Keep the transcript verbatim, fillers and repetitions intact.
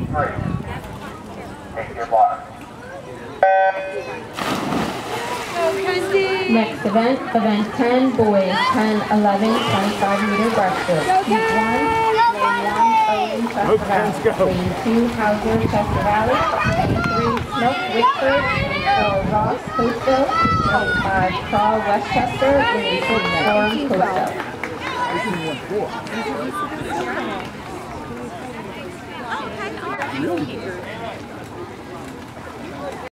three. Take your mark. Next event, event ten, boys, ten, eleven, twenty-five meter breaststroke. Heat one, lane one, Owen, Chester Valley. Lane two, Hauser, Chester Valley. Lane three, Snook, Wickford. Lane four, Ross, Coastal. Lane five, Crawl, Westchester. Lane six, Storm, Coastal. Really?